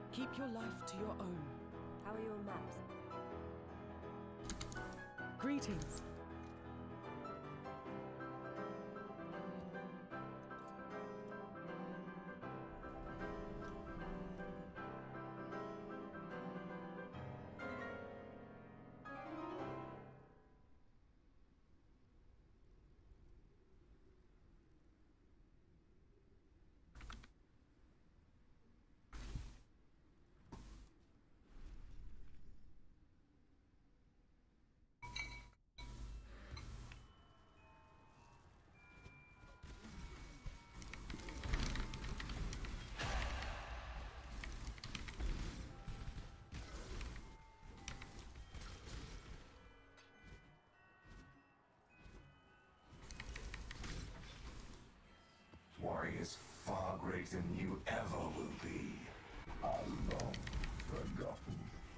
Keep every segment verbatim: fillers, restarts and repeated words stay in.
Keep your life to your own. How are your maps? Greetings. Warriors far greater than you ever will be. Are long forgotten.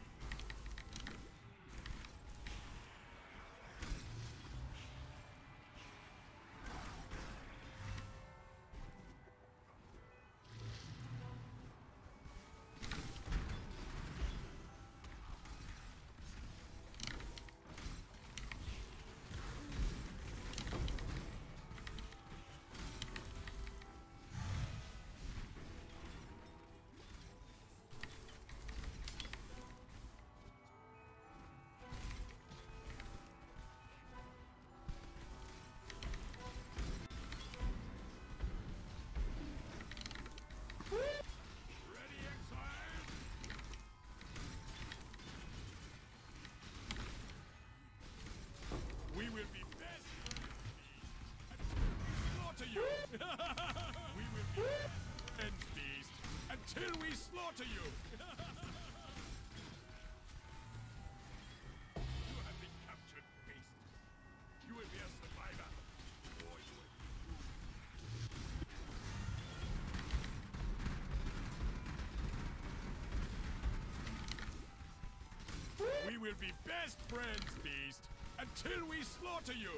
We will be best until we slaughter you! We will be best friends, beast, until we slaughter you! You have been captured, beast. You will be a survivor, or you will be doomed. We will be best friends, beast, until we slaughter you!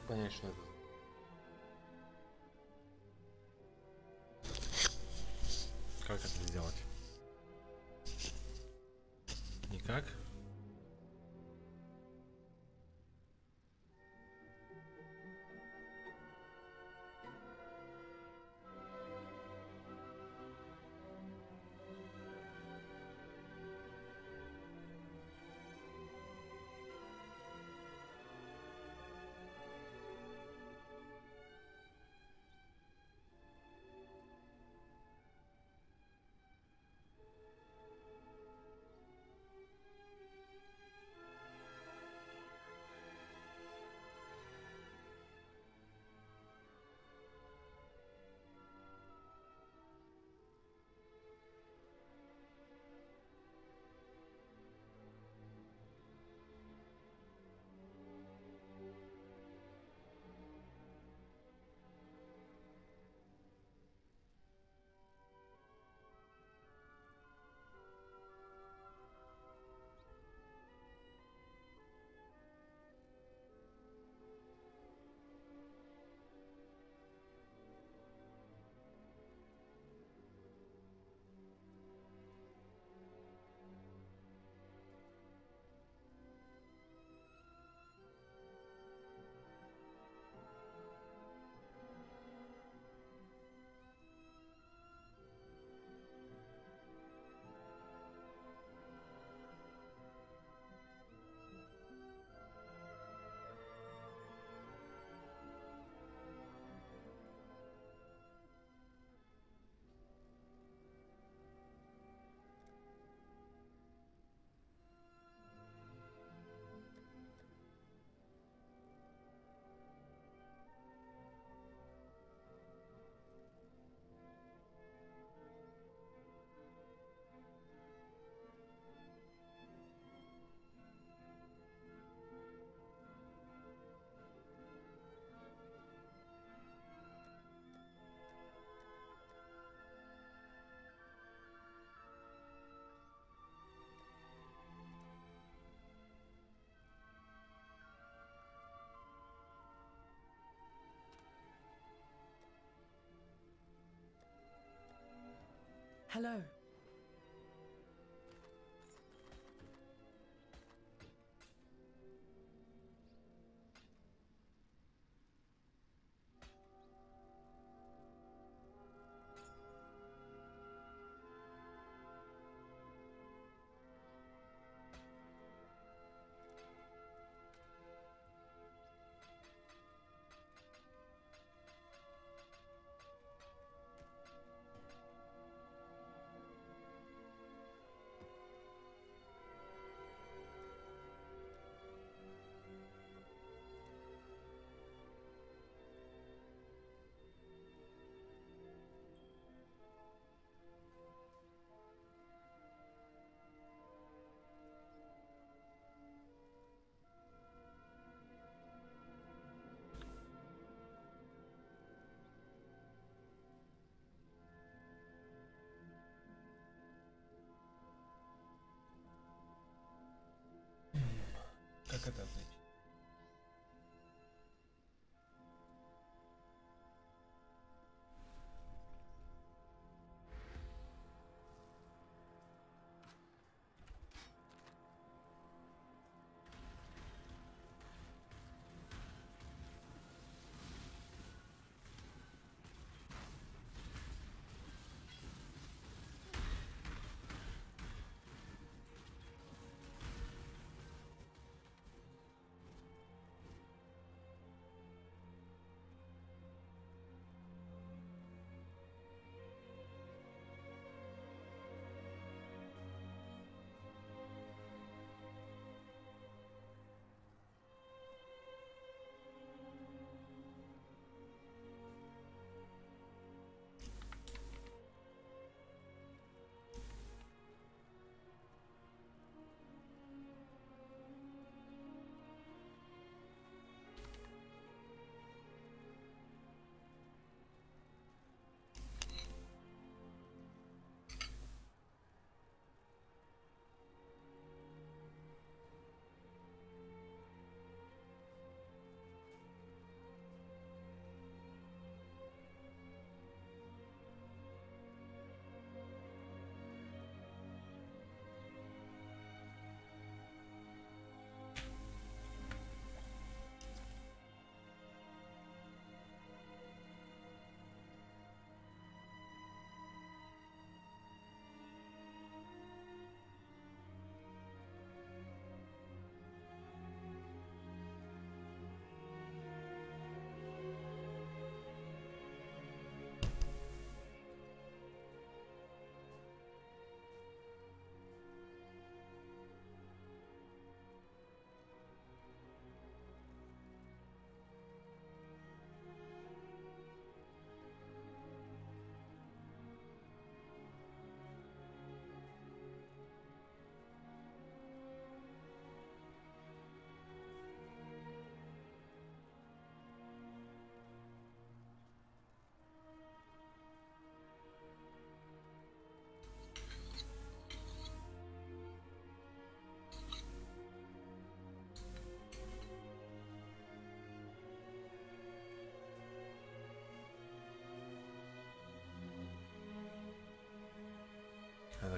Конечно. Как это сделать? Никак? Hello. Как это ответить?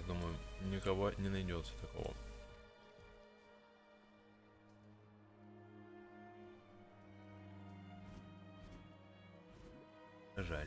так думаю, никого не найдется такого. Жаль.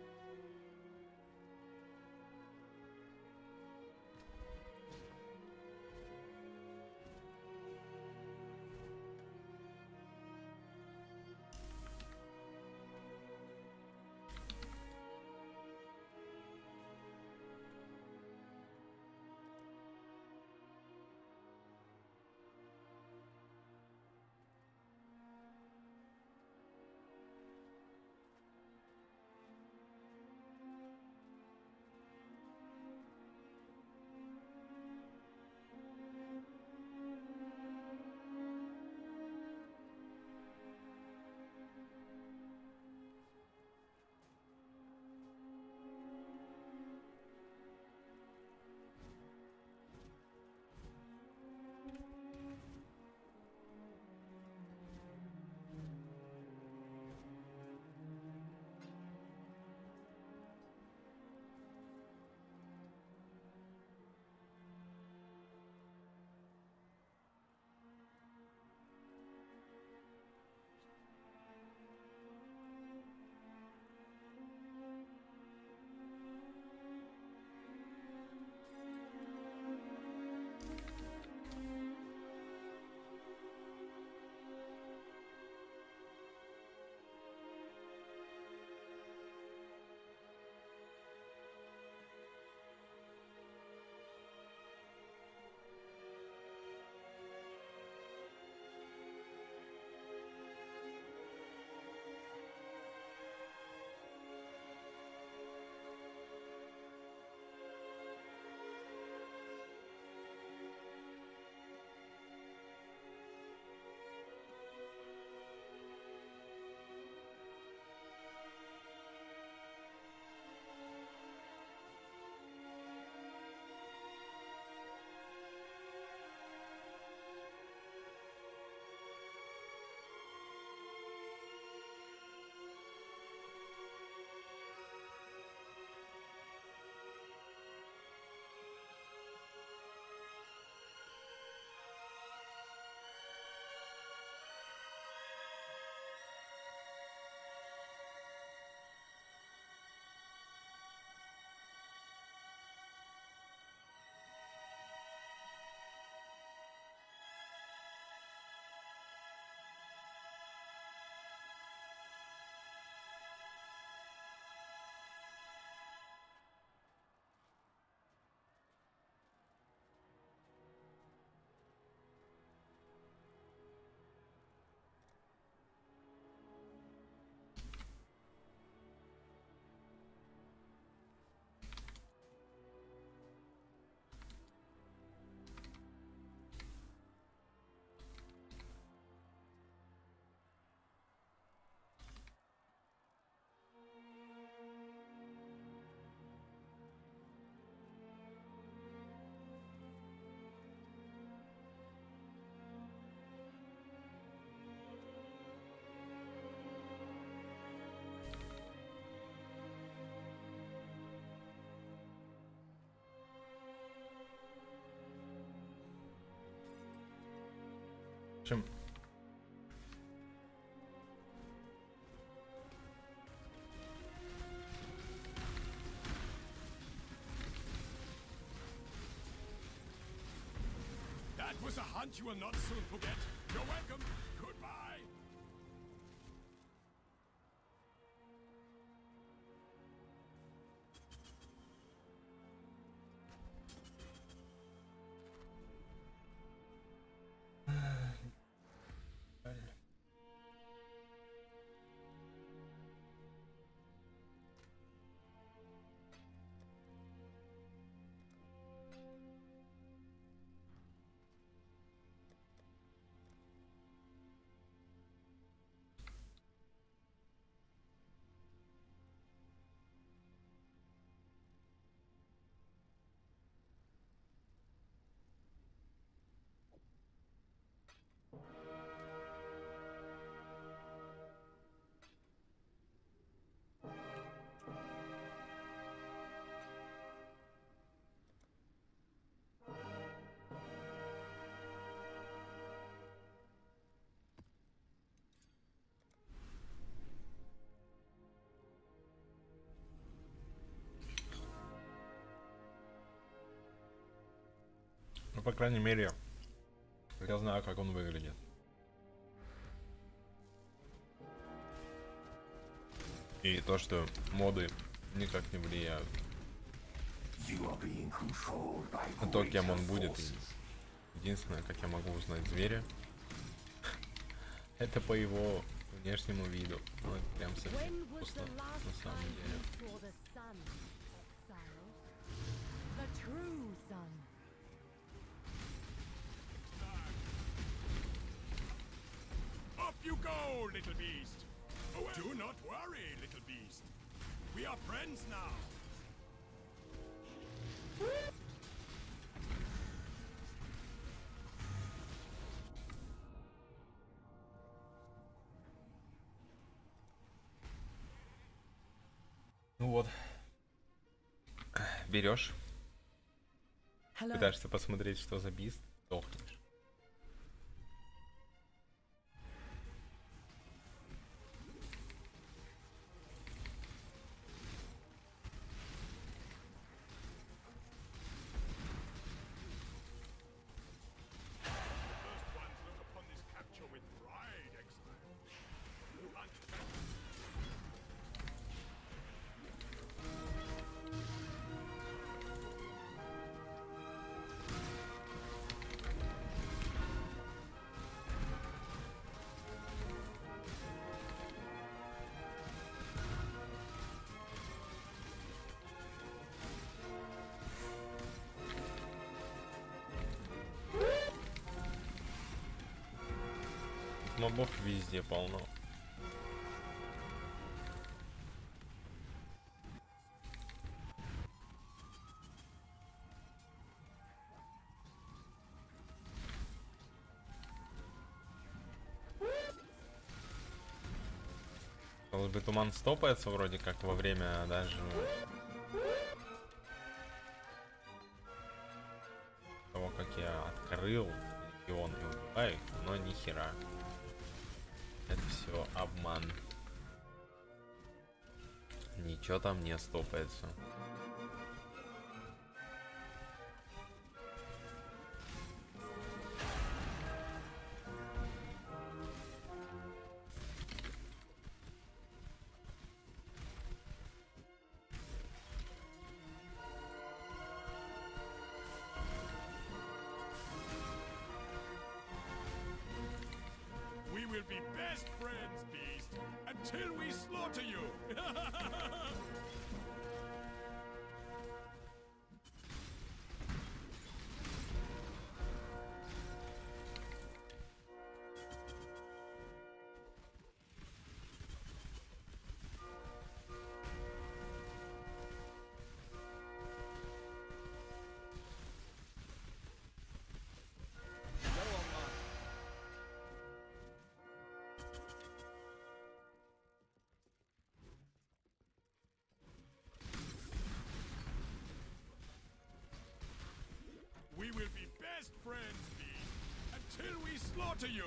Чем? That was a hunt you will not soon forget. You're welcome. Goodbye. Ну, по крайней мере, я знаю, как он выглядит. И то, что моды никак не влияют на то, кем он будет. И единственное, как я могу узнать зверя, это по его внешнему виду. Ну, это прям совсем вкусно, на самом деле. Off you go, little beast! Oh, do not worry, little beast. We are friends now. Ну вот. Берешь, Hello. пытаешься посмотреть, что за бист, дохнешь. First ones look upon this capture with pride, exile. Hunt them. Мобов везде полно. Казалось бы, туман стопается вроде как во время даже того, как я открыл регион и убиваю их, но ни хера. Это все обман. Ничего там не стопается. We will be best friends, beast, until we slaughter you. We will be best friends, beast, until we slaughter you.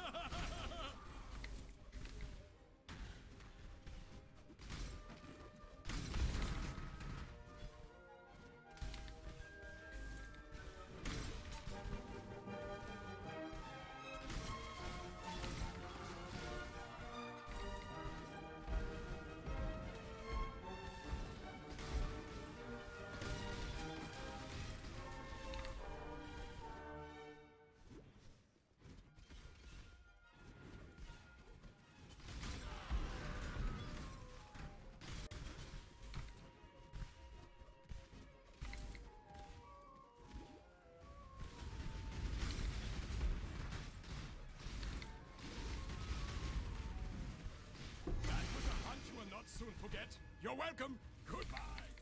That was a hunt you will not soon forget. You're welcome. Goodbye.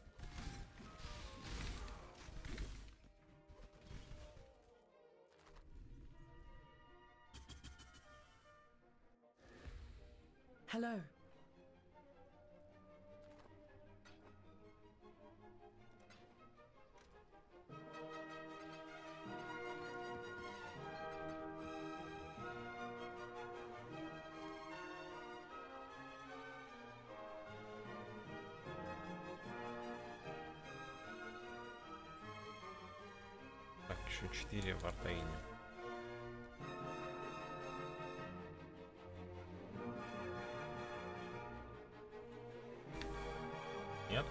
Hello. еще четыре в Артаине. Нет?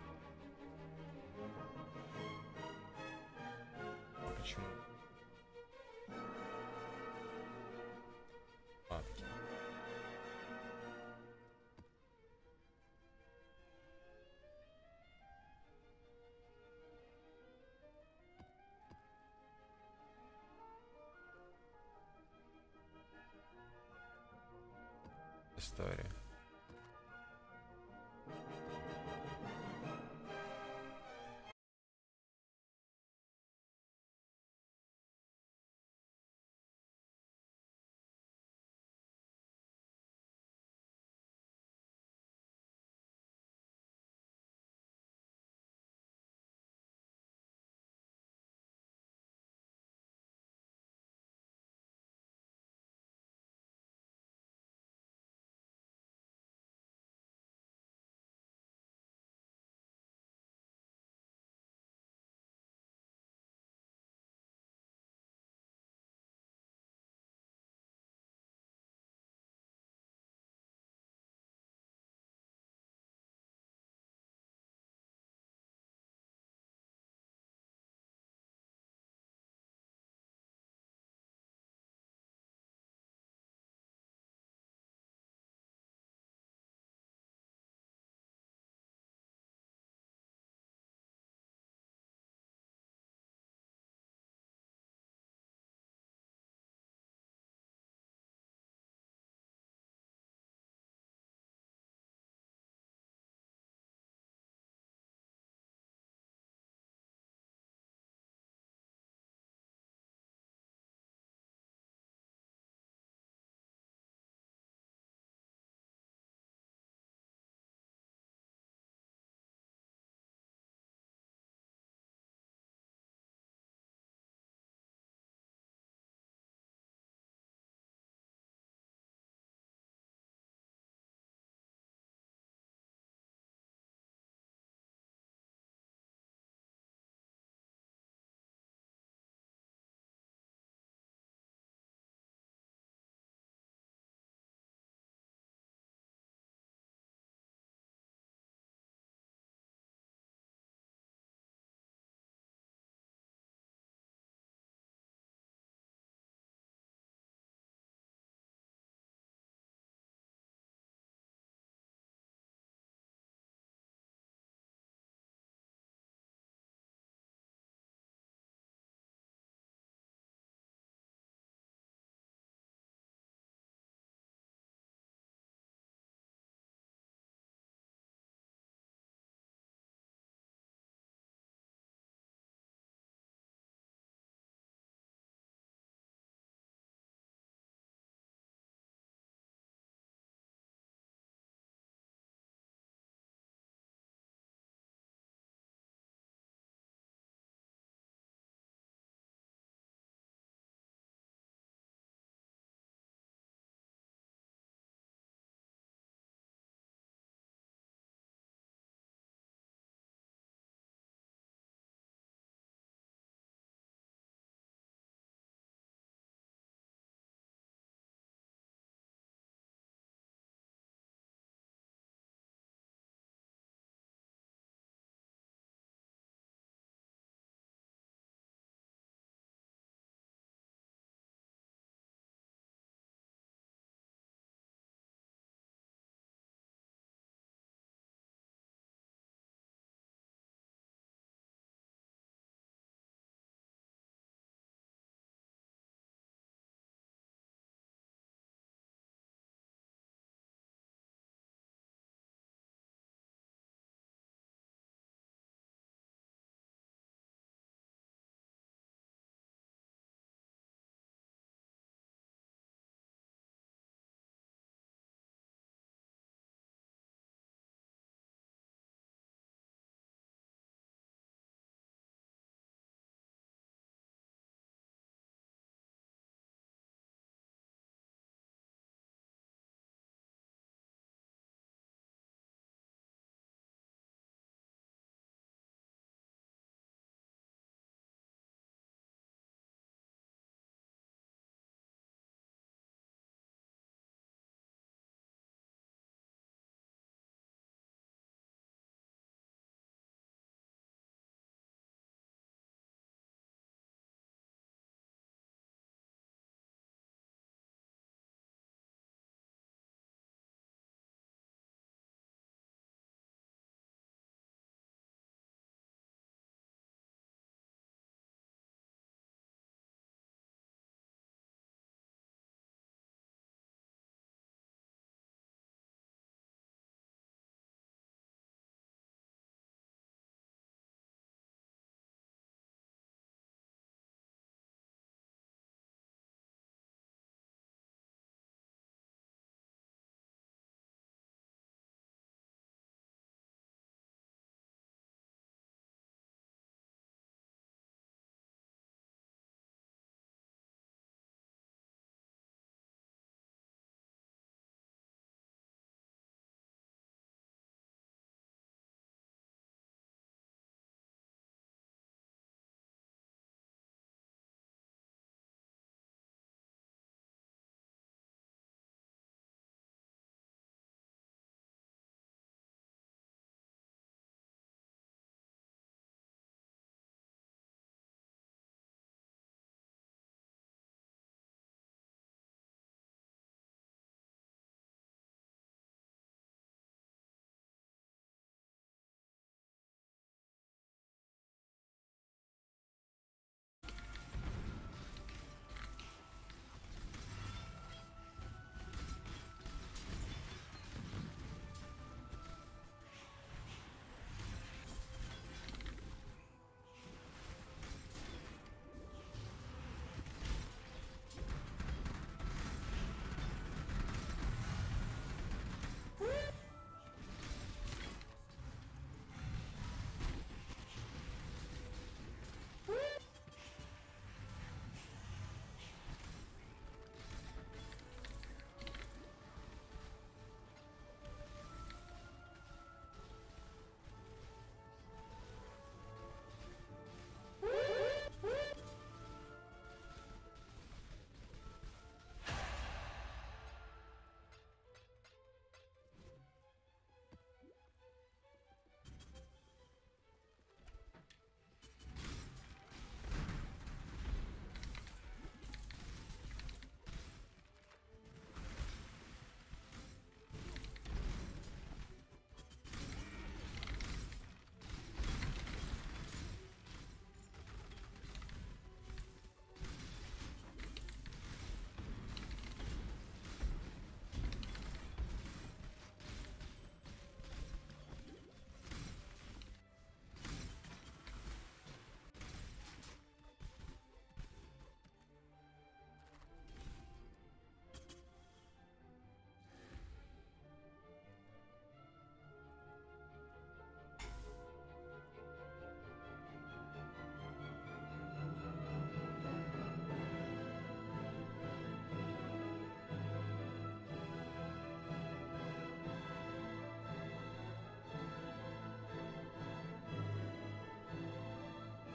Почему? Ладно. История.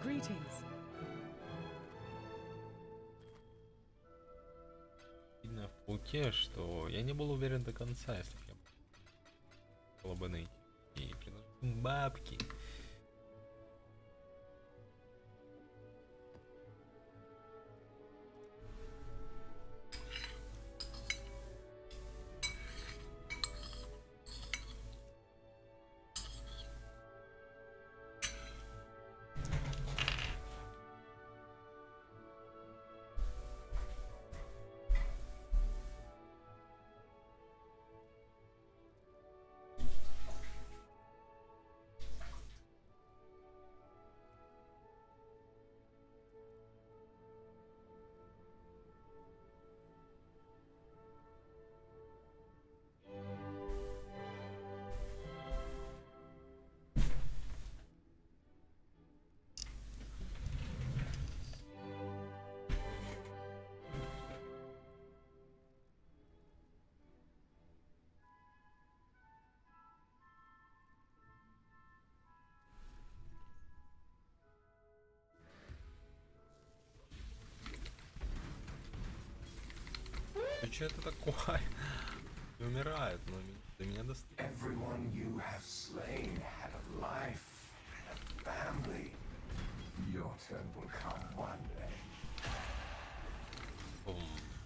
Greetings. Видно в пауке, что я не был уверен до конца, если бы я было бы найти и предложил бабки. Ну что это такое? Не умирает, но до меня достает. Everyone you have slain had a life and a family. Your turn will come one day. Бум.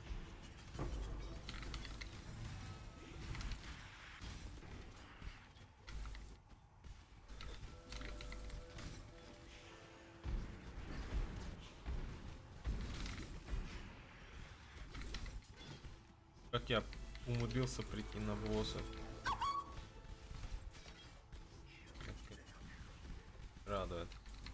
Как я умудрился прийти на босса. Радует.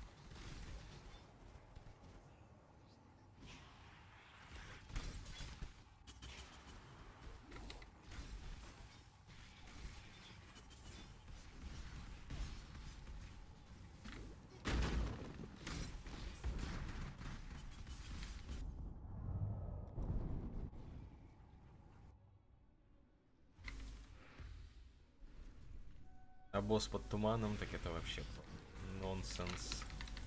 А босс под туманом, так это вообще нонсенс.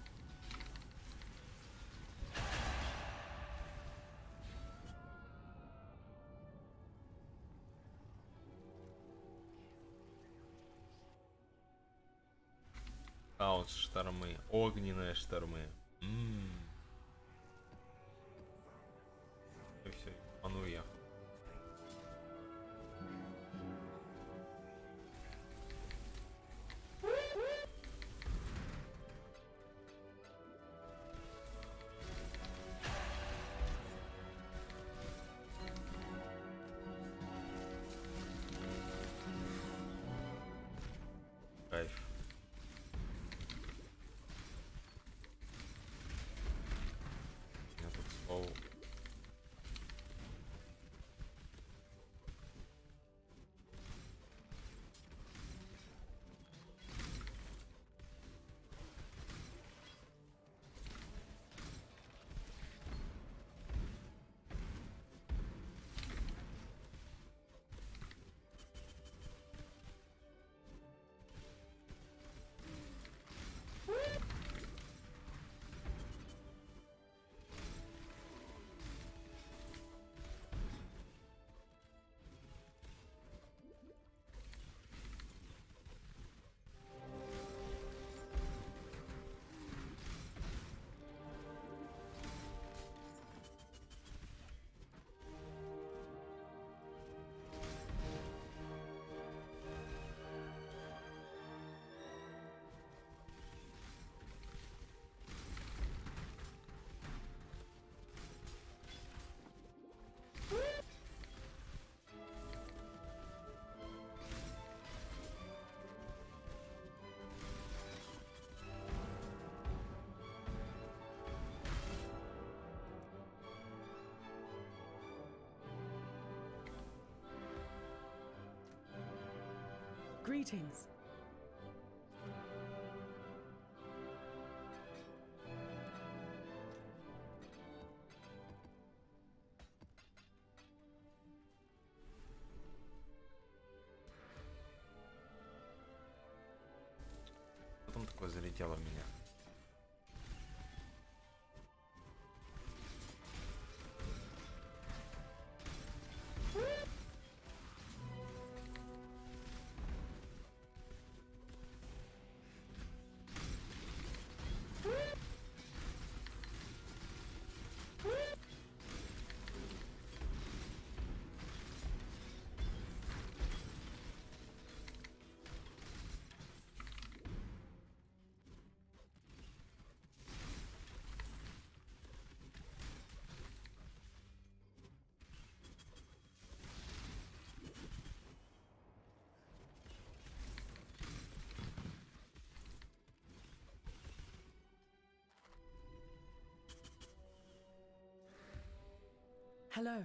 Хаос штормы, огненные штормы. М-м. И все, он уехал. Кайф. Я тут слово. Greetings. Потом такое залетело в меня. Hello.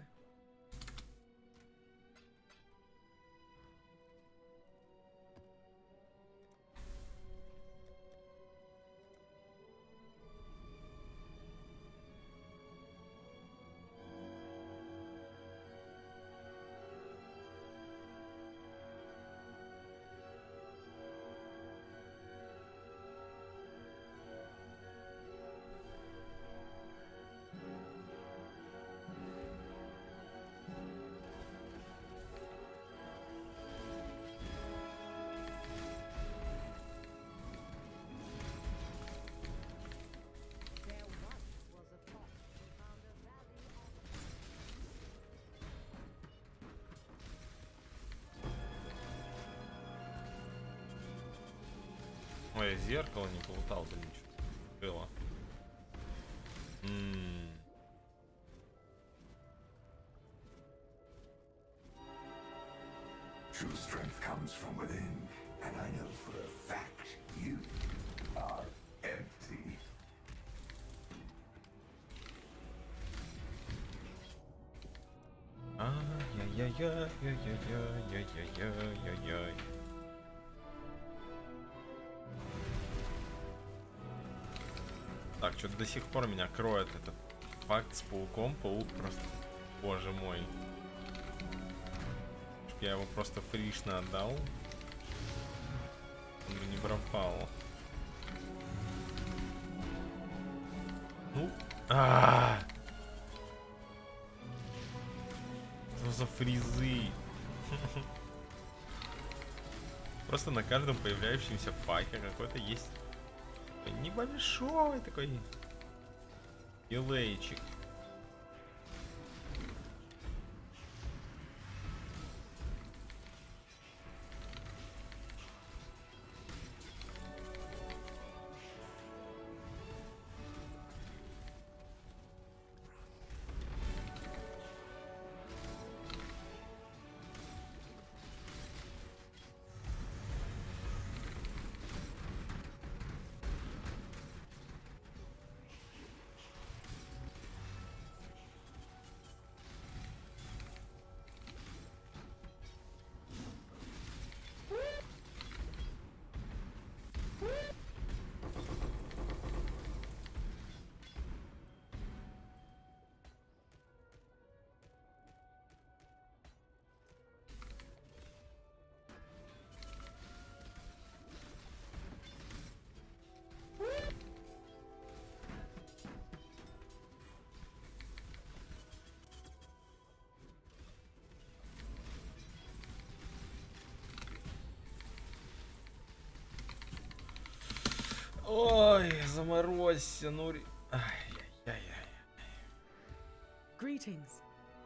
Ой, я зеркало не полутал, блин, что было. М-м. True strength comes from within, and I know for a fact you are empty. Ай-яй-яй-яй-яй-яй-яй-яй-яй. Так, что-то до сих пор меня кроет этот факт с пауком. Паук просто, боже мой. Чтоб я его просто фришно отдал. Он бы не пропал. Ну, а, что за фризы? Просто на каждом появляющемся паке какой-то есть небольшой такой дилейчик. Ой, заморозься, ну... Ай-яй-яй-яй. Greetings.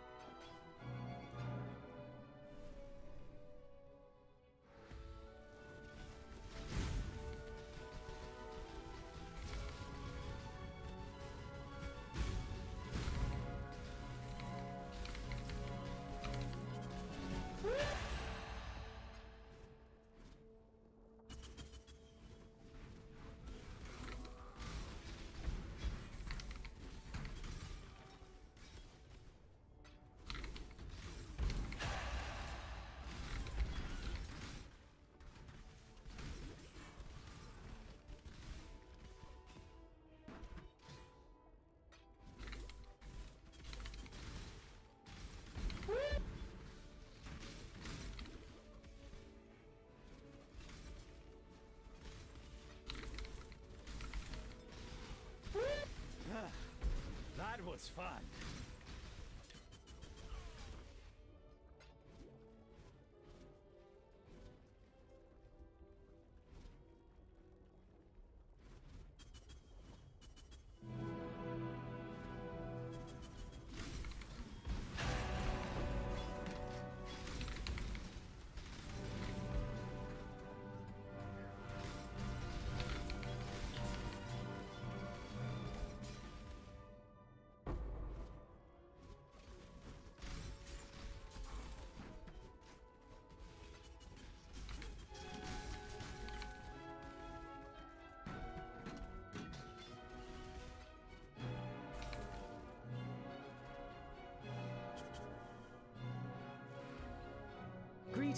That was fun.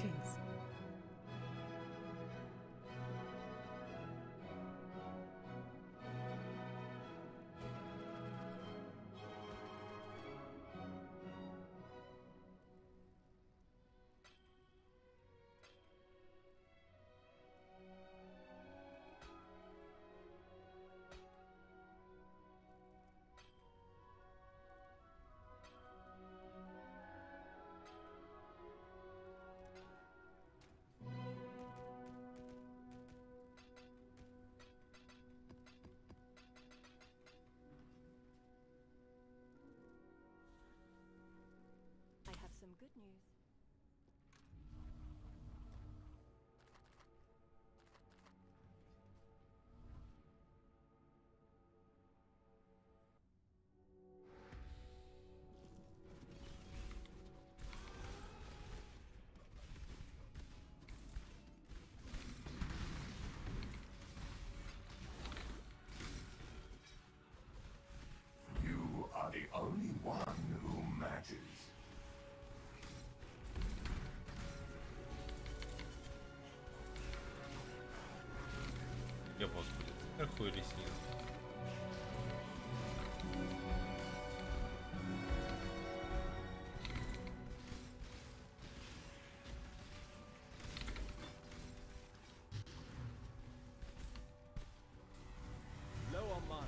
Greetings. I have some good news. You are the only one who matters. Где босс будет? Сверху или снизу? Low on mana.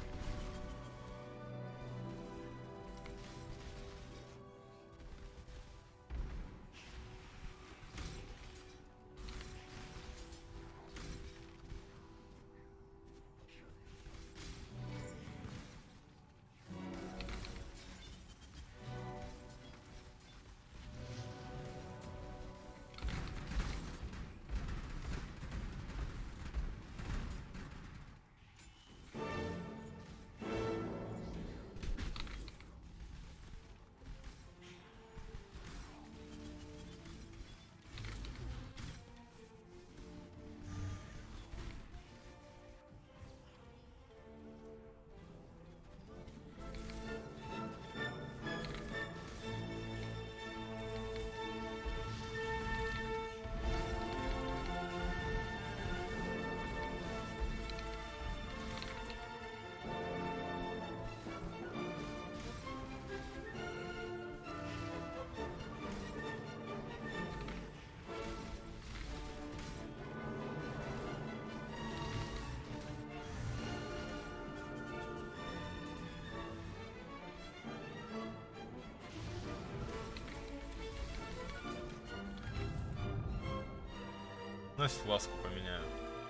Ну, если ласку поменяю.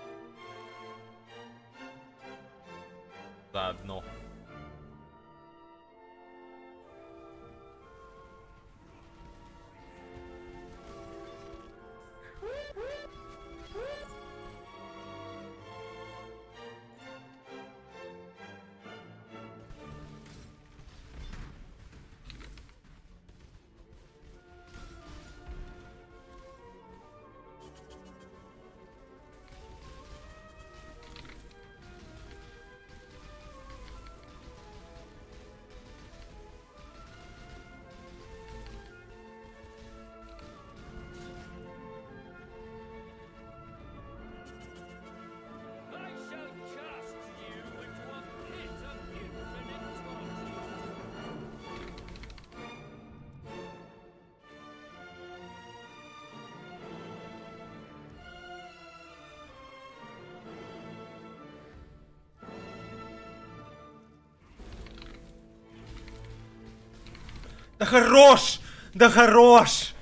Заодно. I shall cast you into a pit of infinite torture. Да хорош! Да хорош!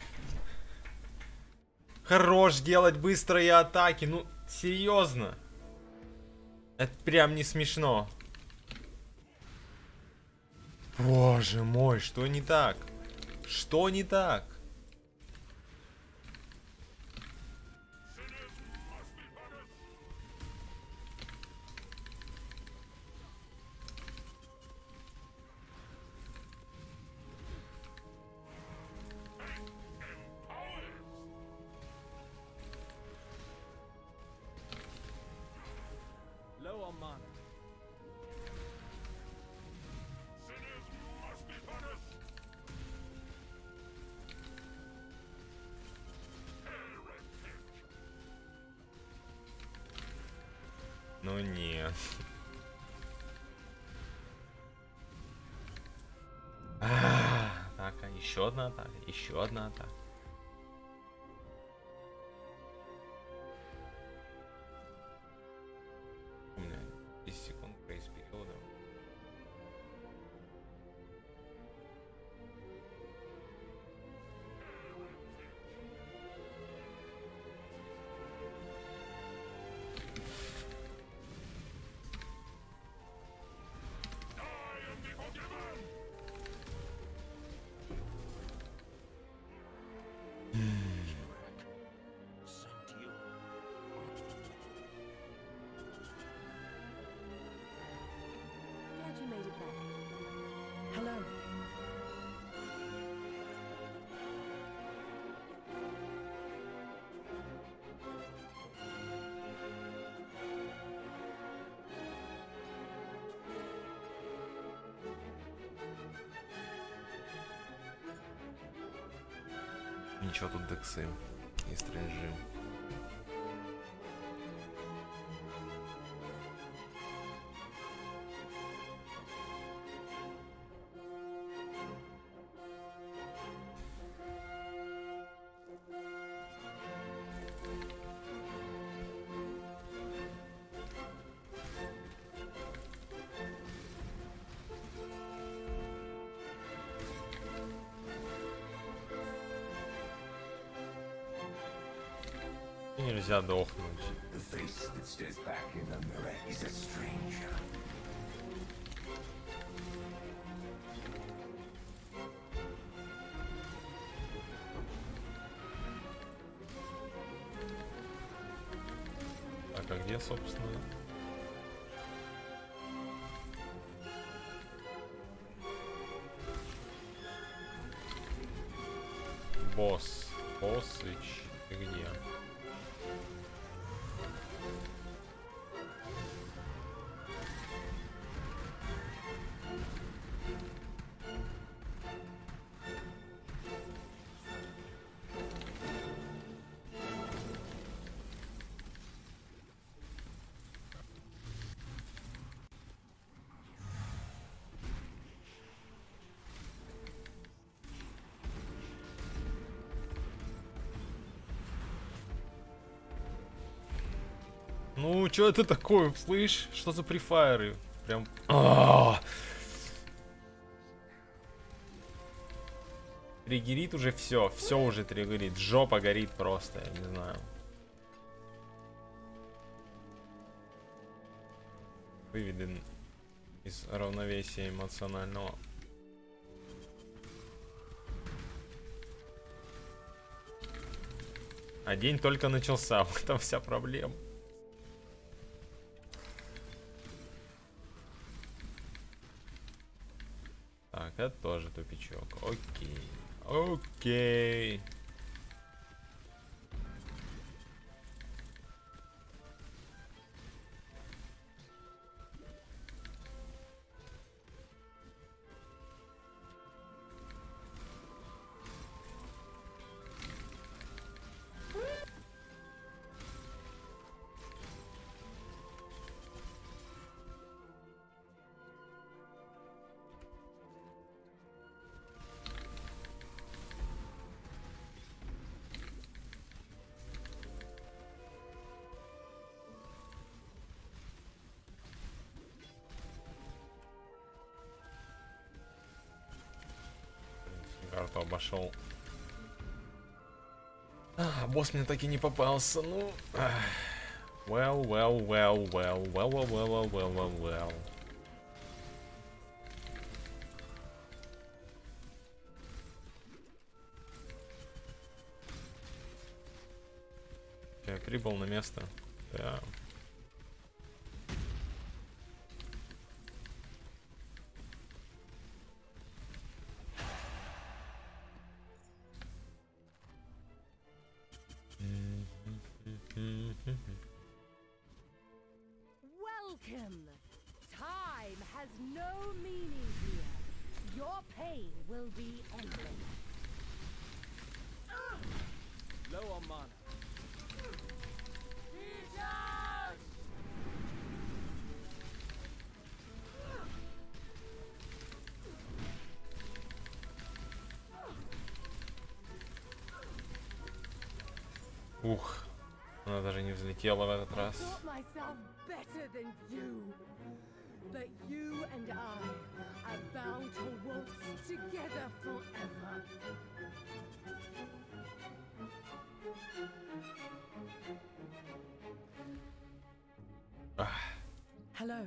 Хорош делать быстрые атаки. Ну, серьезно. Это прям не смешно. Боже мой, что не так? Что не так? Low on mana. Ну нет. Атака, еще одна атака, еще одна атака. У меня десять секунд грейс периода. Glad you made it back. Hello. Ничего, тут дексы и стрэнджи. И нельзя дохнуть. The face that stares back in the mirror is a stranger. Так, а где, собственно? Босс. Боссыч. Ты где? Ну, что это такое? Слышь, что за префайры? Прям... А-а-а! Триггерит уже все, все уже триггерит. Жопа горит просто, я не знаю. Выведен из равновесия эмоционального. А день только начался, в этом вся проблема. Так, это тоже тупичок. Окей. Окей. Карту обошел. А, босс мне так и не попался. Ну. ах. Well, well, well, well, well, well, well, well, well, well, well. Я прибыл на место. Да. Welcome. Time has no meaning here. Your pain will be endless. Low on mana. Ух, она даже не взлетела в этот раз. thought myself better than you. But you and I are bound to waltz together forever. Ах, Hello.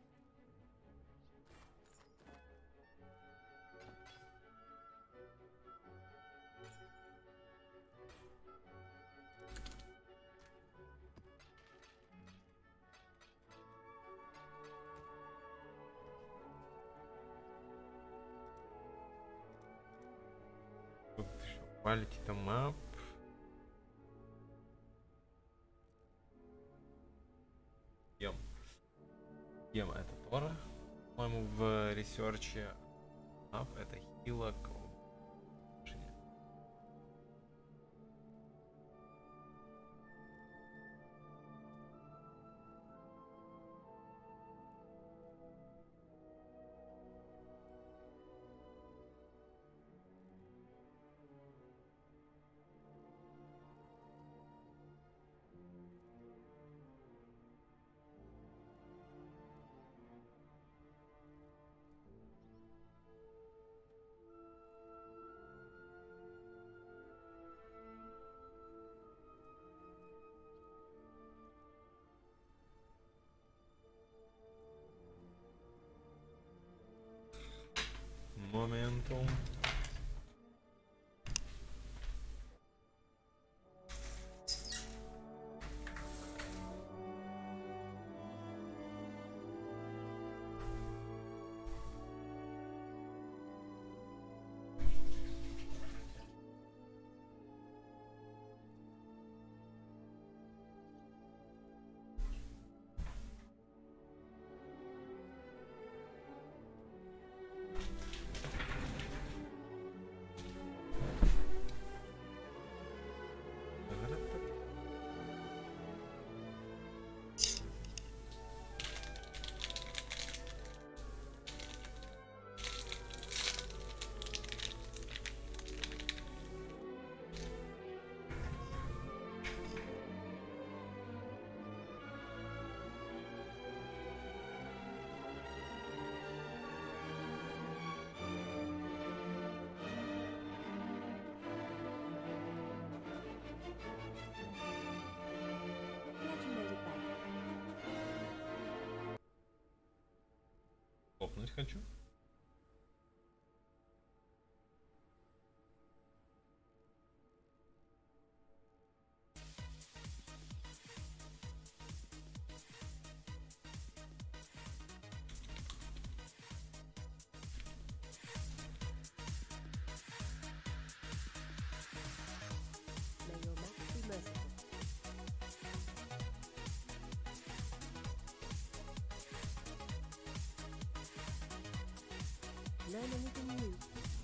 тут еще quality the map. Ем. Ем это Тора. По-моему, в ресерче map это хилок. Моментум. Glad you made it back. Копнуть хочу. May your max be merciful. Learn anything new?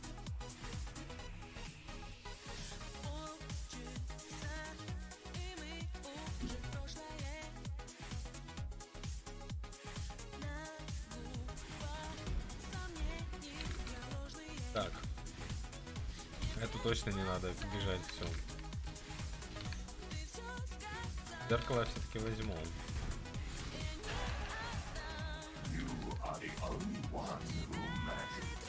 Так. Это точно не надо бежать, все. Зеркало я все-таки возьму. You are the only one who matters.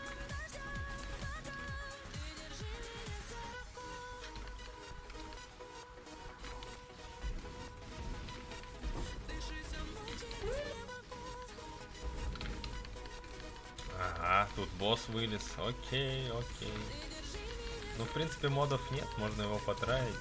Ага, тут босс вылез. Окей, окей. Ну, в принципе, модов нет, можно его потратить.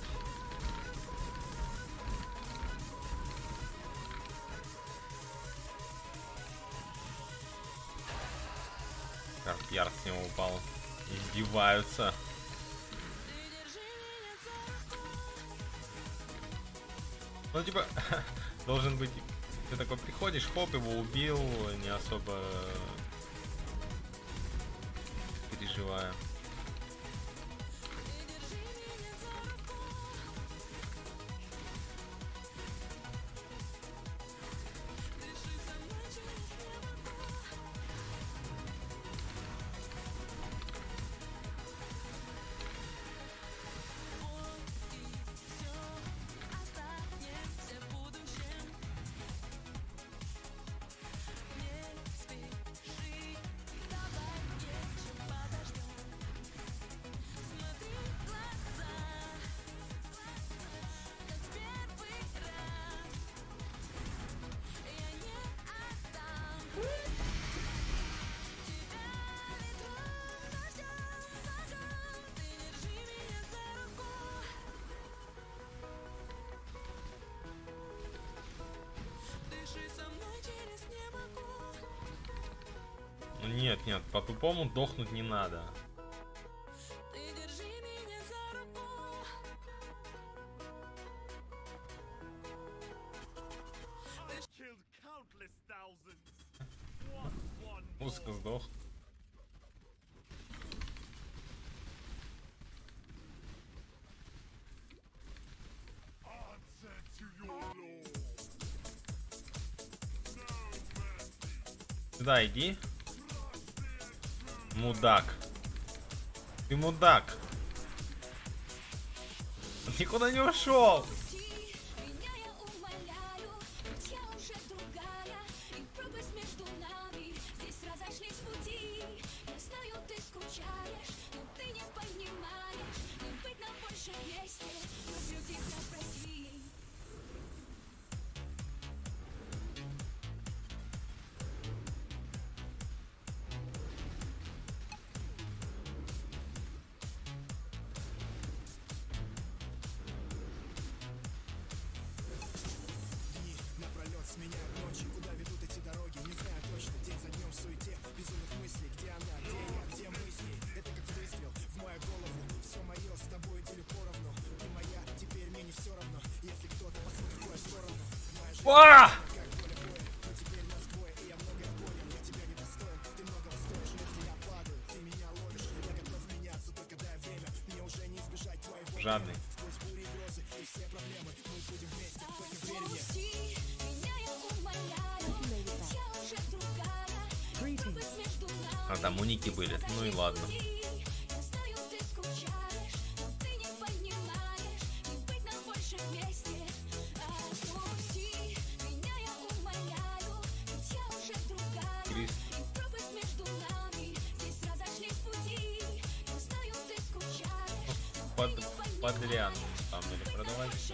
Карт Ярд с него упал. Издеваются. Ну, типа, должен быть... Ты такой приходишь, хоп, его убил, не особо переживая. Нет, нет, по-тупому дохнуть не надо. Узко сдох. Сюда иди. Мудак. Ты мудак. Он никуда не ушел. А! Жадный. А там уники были. Ну и ладно. Под, подряд, там или продавать все.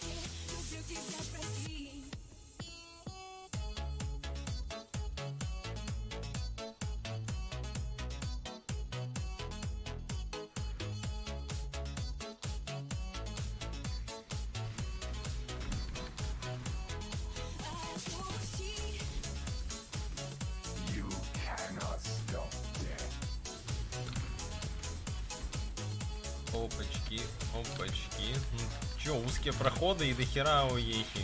You cannot stop death. Опачки, опачки. Че, узкие проходы и дохера уехи.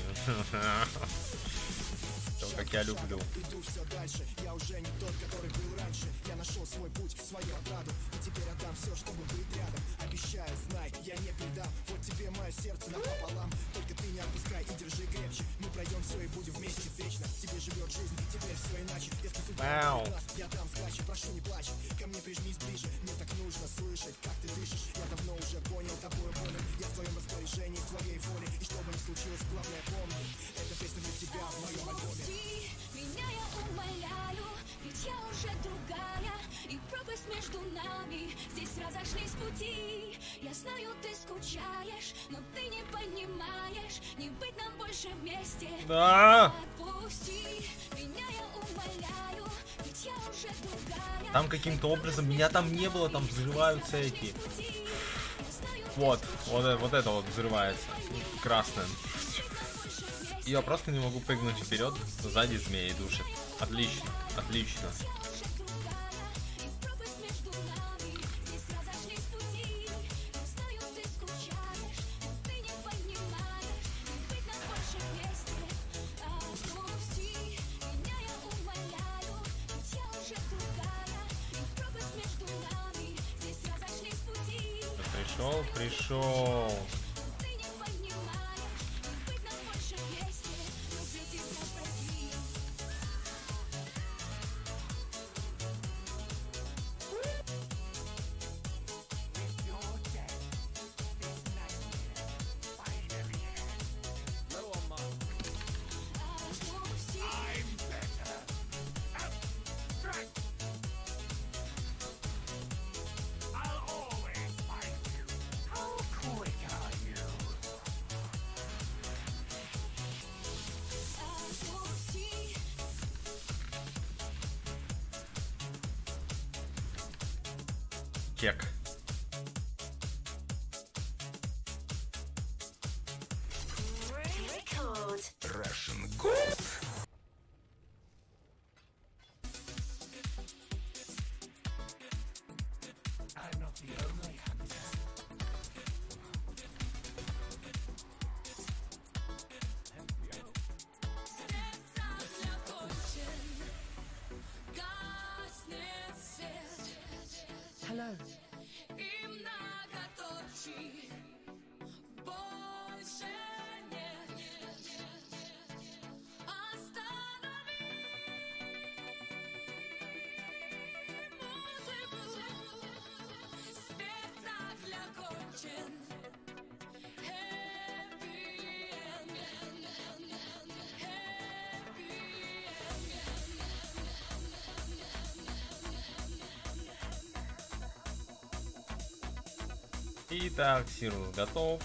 То, как я люблю. Иду все дальше, я уже не тот, который был раньше. Я нашел свой путь, свою отраду, и теперь отдам все, чтобы быть рядом. Обещаю, знай, я не предам. Вот тебе мое сердце напополам. Только ты не отпускай и держи крепче. Мы пройдем все и будем вместе вечно. Тебе живет жизнь, теперь все иначе. Если судьба раз, я дам сдачи, прошу не плачь. Ко мне прижмись ближе, мне так нужно слышать, как ты дышишь. Я давно уже понял, тобой болен. Я в твоем распоряжении, в твоей воле. И что бы ни случилось, главное помни, эта песня для тебя в моем альбоме. Меня я умоляю, ведь я уже другая, и пропасть между нами, здесь разошлись пути. Я знаю, ты скучаешь, но ты не понимаешь, не быть нам больше вместе. Да. Отпусти, меня я умоляю, ведь я уже другая. Там каким-то образом меня там не было, там взрываются эти. Вот, вот, вот это вот взрывается, красное. Я просто не могу прыгнуть вперед, сзади змеи душит. Отлично, отлично. Пришел, пришел. Кек. Russian gold. Hello. И многоточий больше нет. Останови музыку. Спектакль окончен. Happy end. Happy Итак, Сирус готов.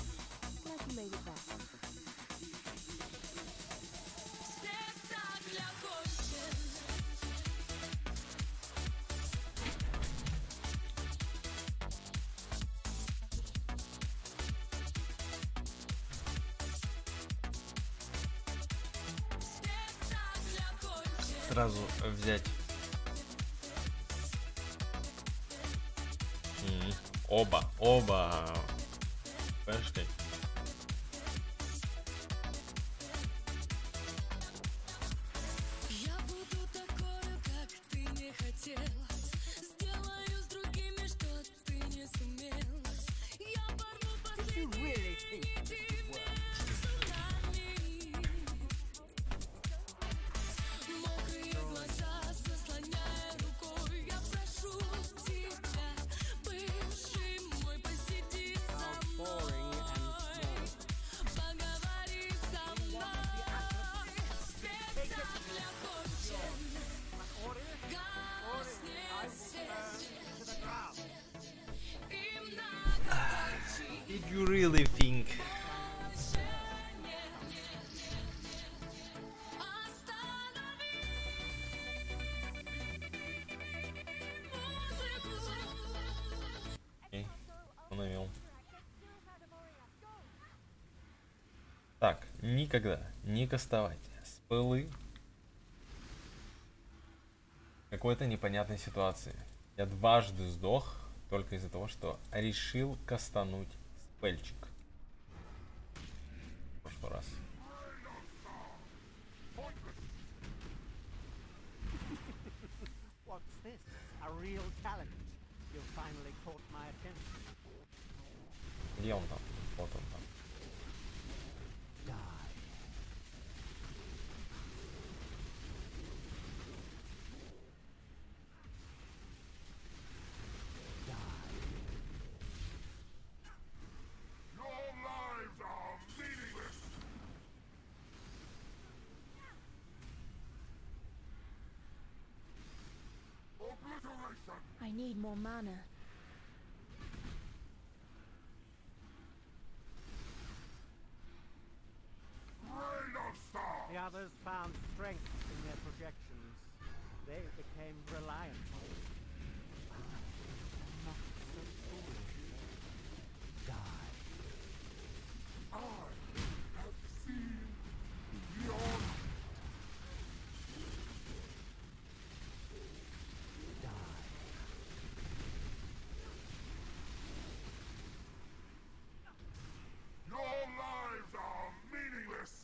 спектакль окончен. Спектакль окончен. Сразу взять. М, Оба, оба. Пешкой. Я буду такой, как ты не хотел. Сделаю с другими, что ты не сумел. Я порву последние цунами. Мокрые глаза заслоняя рукой. Я прошу тебя, бывший мой, посиди со мной. Поговори со мной. Спектакль окончен. Гаснет свет. И многоточий Did you really think? больше нет. Останови музыку. Окей, установил. Так, никогда не кастовать спылы какой-то непонятной ситуации. Я дважды сдох только из-за того, что решил кастануть спельчик. В прошлый раз. What's this? A real talent. You finally caught my attention. Где он там? Вот он там. Die. Your lives are meaningless. Obliteration. I need more mana. Rain of Star. The others found strength in their projections. They became reliant on it. Not so foolish. Die. I have seen beyond. Die. Your lives are meaningless.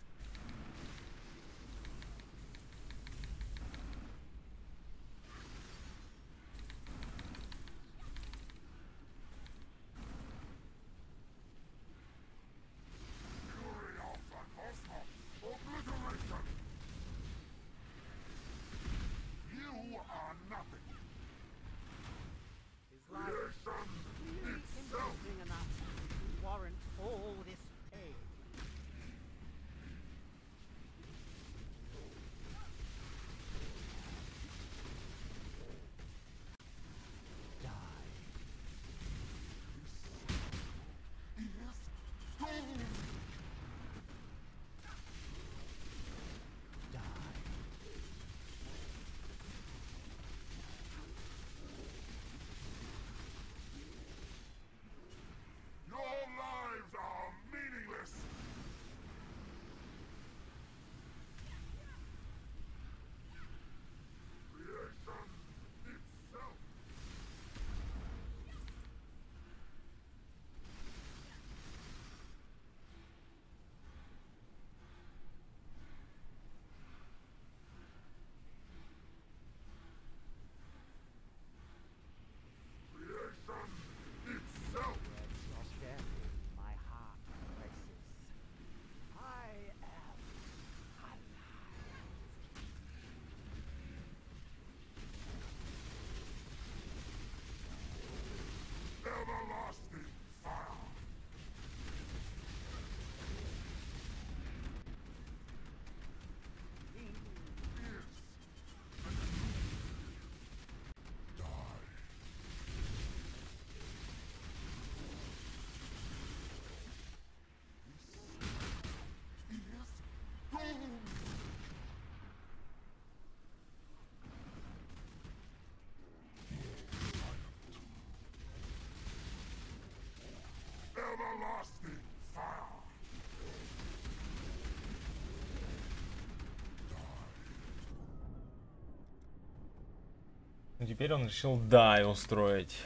Теперь он решил дай устроить.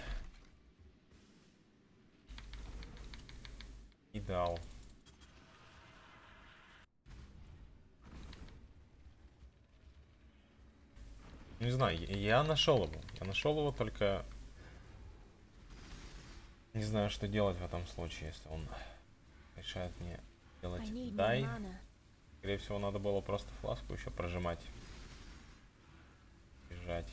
И дал. Не знаю, я нашел его. Я нашел его, только не знаю, что делать в этом случае, если он решает мне делать дай. Скорее всего, надо было просто фласку еще прожимать. Бежать.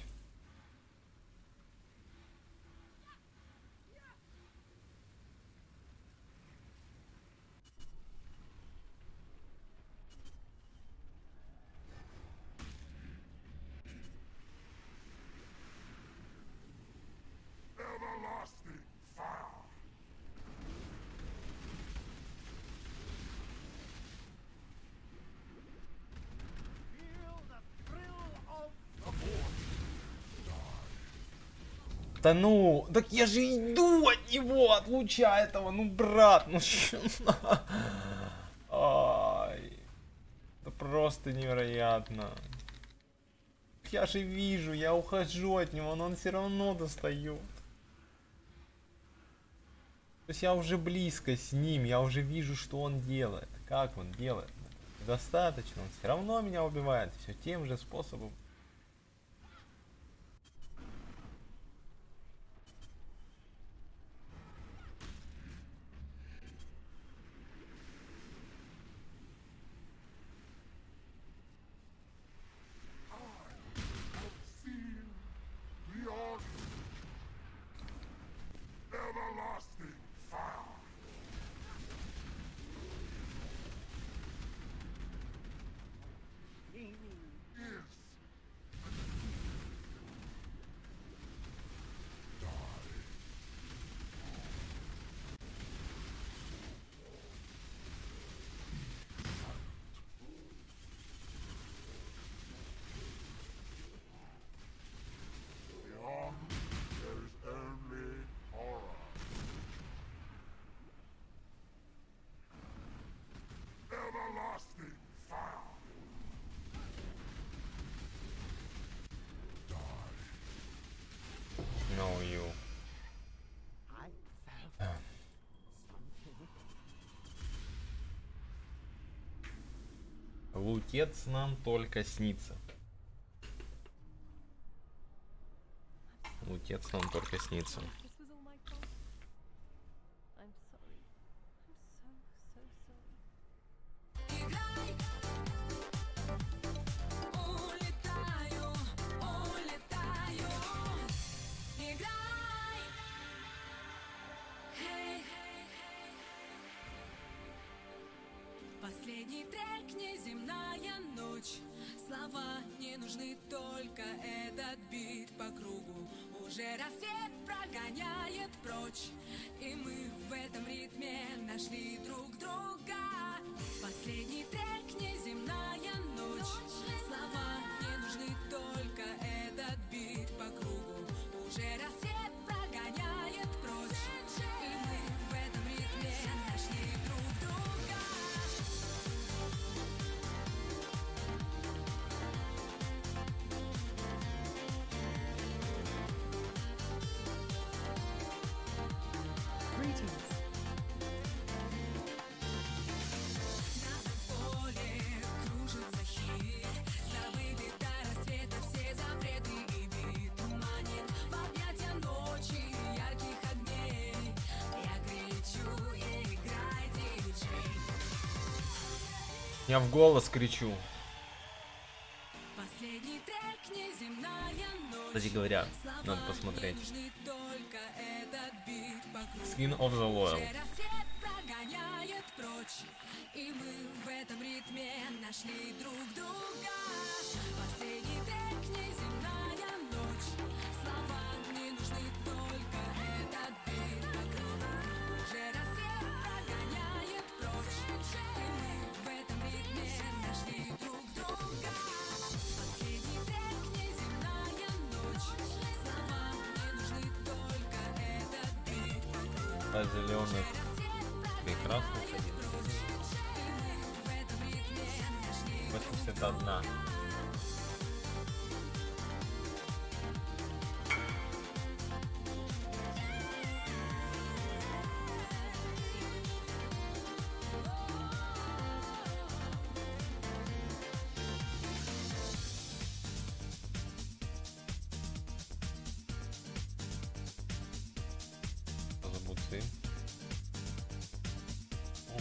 Да ну, так я же иду от него, от луча этого, ну брат, ну что? Ай, это просто невероятно. Я же вижу, я ухожу от него, но он все равно достает. То есть я уже близко с ним, я уже вижу, что он делает. Как он делает? Достаточно, он все равно меня убивает, все тем же способом. No, you. Лутец нам только снится. Лутец нам только снится. Последний трек, неземная ночь. Слова не нужны, только этот бит по кругу. Уже рассвет прогоняет прочь, и мы в этом ритме нашли друг друга. Последний трек, неземная ночь. Слова не нужны, только этот бит по кругу. Уже рассвет прогоняет прочь, и мы в этом ритме нашли друг друга. Greetings. Я в голос кричу. Кстати говоря, надо посмотреть. Skin of the Loyal. И мы в этом ритме нашли друг друга. Последний трек, неземная ночь. Слова не нужны, только этот бит по кругу. Уже рассвет прогоняет прочь, и мы в этом ритме нашли друг друга. Последний трек, неземная ночь. Слова не нужны, только этот бит по кругу. А зеленых прекрасно ходит. восемьдесят один. ты? О.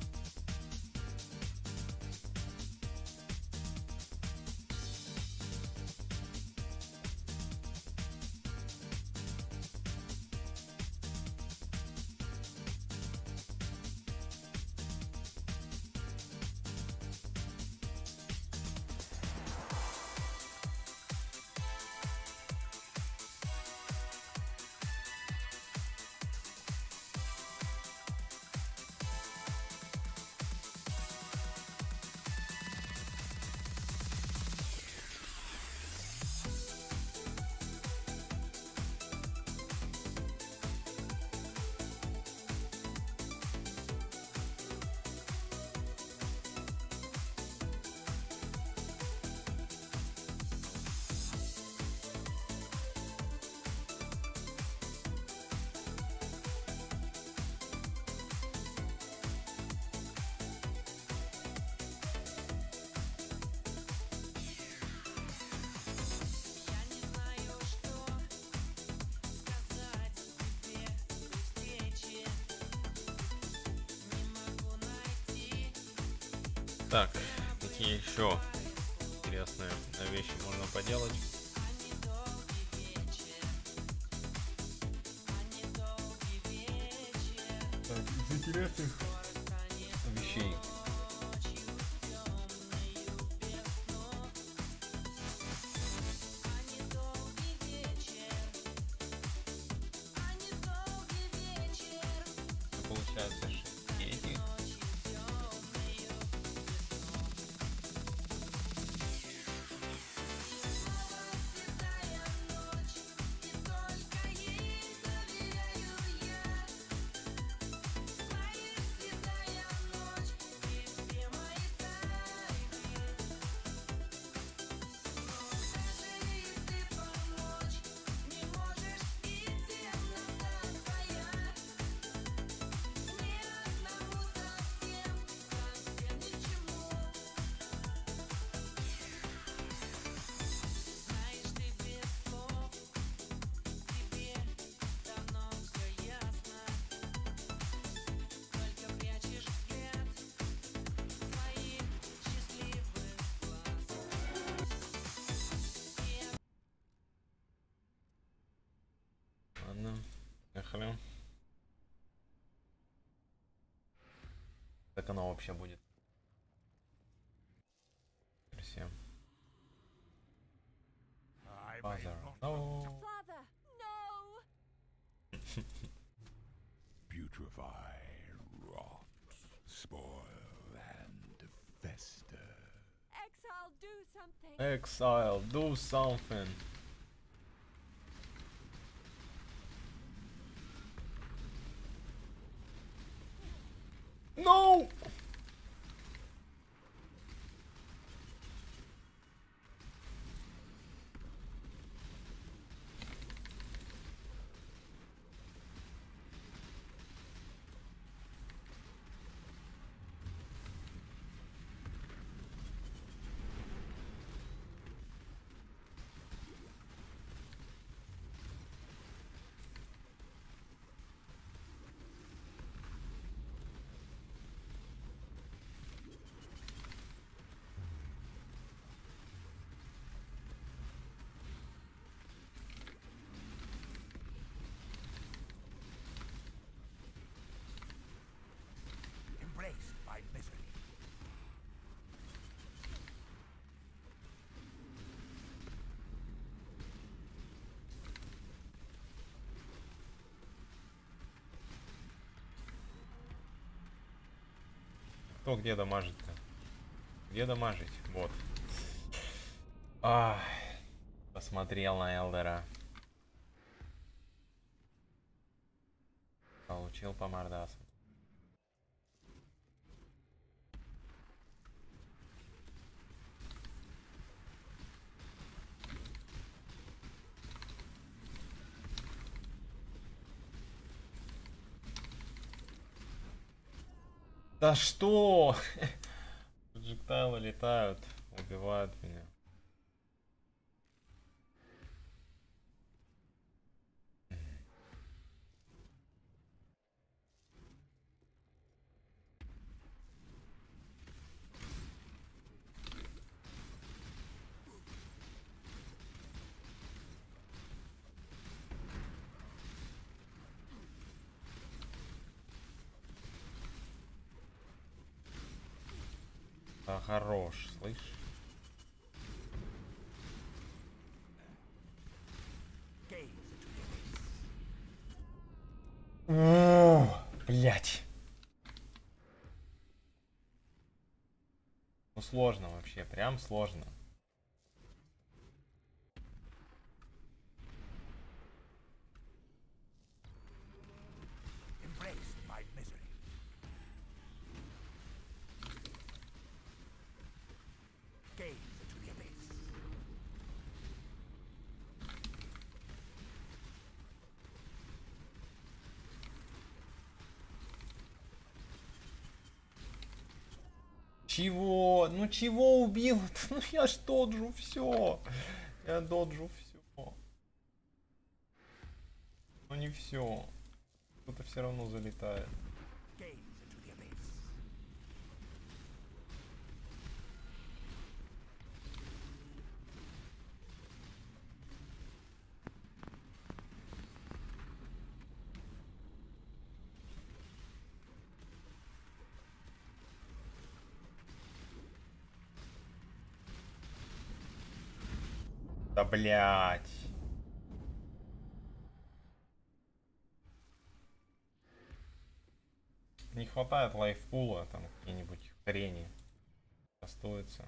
Так, какие еще интересные вещи можно поделать? Так, из интересных вещей. Получается, что эти. Ладно, поехали. Так оно вообще будет. Всем. Father, no. Father, no! Putrefy, rot, spoil, and fester. Exile, do something! Exile, do something. No! Embraced by misery. Кто где дамажит-то? Где дамажить? Вот. Ах, посмотрел на Элдера. Получил по мордасу. Да что? Проджектайлы летают, убивают меня. Да хорош, слышь? О, блять. Ну сложно вообще, прям сложно. Чего? Ну чего убил? Ну я ж доджу все. Я доджу все. Но не все. Кто-то все равно залетает. Да блять. Не хватает лайфпула, там какие-нибудь хрени остаются.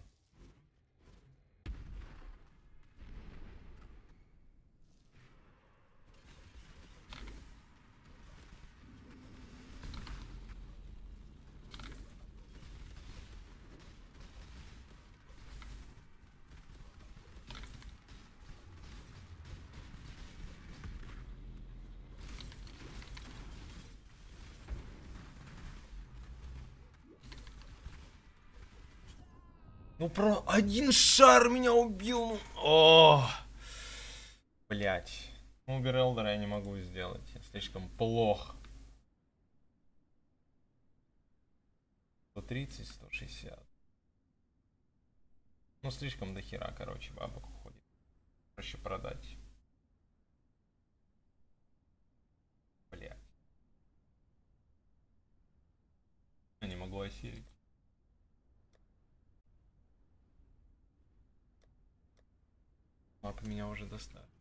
Ну про один шар меня убил. Ну, о, блять. Ну, Убер-Элдера я не могу сделать. Я слишком плох. сто тридцать, сто шестьдесят. Ну, слишком дохера, короче, бабок уходит. Проще продать. Блять. Я не могу осилить. Лапы меня уже достали.